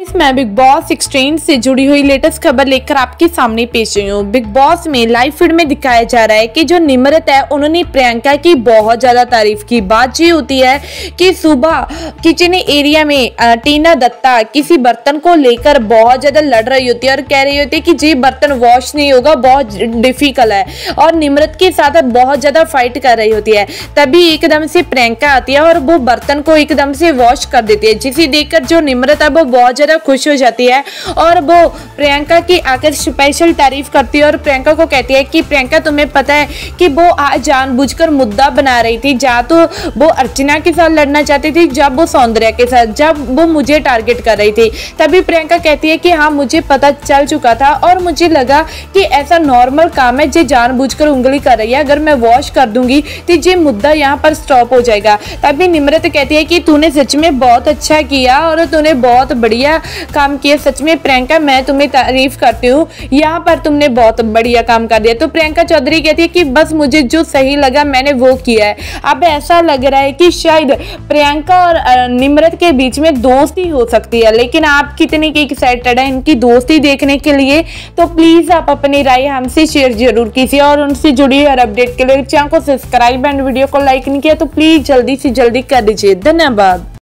मैं big boss 16 से जुड़ी हुई लेटेस्ट खबर लेकर आपके सामने पेश हुई हूँ। बिग बॉस में लाइव फीड में दिखाया जा रहा है कि जो निम्रत है उन्होंने प्रियंका की बहुत ज्यादा तारीफ की। बात ये होती है कि सुबह किचन एरिया में टीना दत्ता किसी बर्तन को लेकर बहुत ज्यादा लड़ रही होती है और कह रही होती है कि जी बर्तन वॉश नहीं होगा, बहुत डिफिकल्ट है, और निम्रत के साथ बहुत ज्यादा फाइट कर रही होती है। तभी एकदम से प्रियंका आती है और वो बर्तन को एकदम से वॉश कर देती है, जिसे देखकर जो निम्रत है वो बहुत ज्यादा खुश हो जाती है और वो प्रियंका की आकर स्पेशल तारीफ करती है और प्रियंका को कहती है कि प्रियंका तुम्हें पता है कि वो आज जानबूझकर मुद्दा बना रही थी, जहाँ तो वो अर्चना के साथ लड़ना चाहती थी, जब वो सौंदर्या के साथ, जब वो मुझे टारगेट कर रही थी। तभी प्रियंका कहती है कि हाँ मुझे पता चल चुका था और मुझे लगा कि ऐसा नॉर्मल काम है, जो जानबूझकर उंगली कर रही है, अगर मैं वॉश कर दूंगी तो ये मुद्दा यहाँ पर स्टॉप हो जाएगा। तभी निम्रत कहती है कि तूने सच में बहुत अच्छा किया और तूने बहुत बढ़िया काम किया, सच में प्रियंका मैं तुम्हें तारीफ करती हूँ, यहाँ पर तुमने बहुत बढ़िया काम कर दिया। तो प्रियंका चौधरी कहती है कि बस मुझे जो सही लगा मैंने वो किया है। अब ऐसा लग रहा है कि शायद प्रियंका और निम्रत के बीच में दोस्ती हो सकती है, लेकिन आप कितने की एक्साइटेड है इनकी दोस्ती देखने के लिए? तो प्लीज आप अपनी राय हमसे शेयर जरूर कीजिए और उनसे जुड़ी हर अपडेट के लिए चैनल को सब्सक्राइब एंड वीडियो को लाइक नहीं किया तो प्लीज जल्दी से जल्दी कर दीजिए। धन्यवाद।